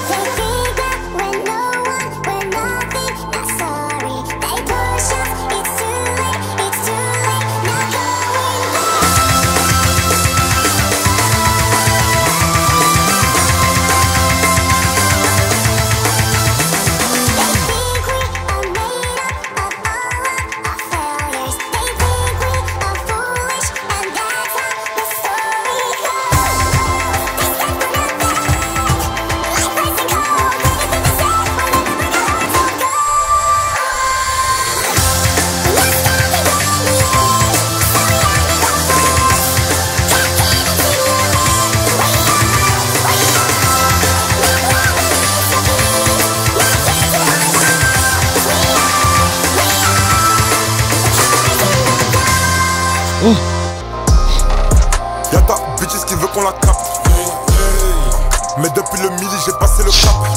Y'a ta bitches qui veut qu'on la capte. Mais depuis le midi j'ai passé le cap.